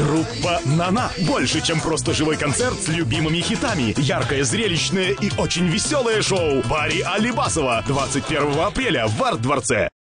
Группа «Нана». Больше, чем просто живой концерт с любимыми хитами. Яркое, зрелищное и очень веселое шоу Барри Алибасова 21 апреля в Арт-дворце.